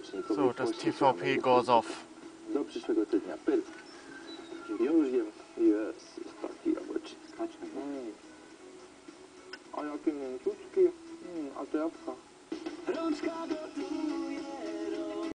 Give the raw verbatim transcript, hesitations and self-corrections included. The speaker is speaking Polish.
So, das T V P goes off. Do przyszłego tygodnia. Perfekt. Już wiem. Jest, taki jabłeczny. Mm. A jakie mięciutkie. Mm, a to jabłka.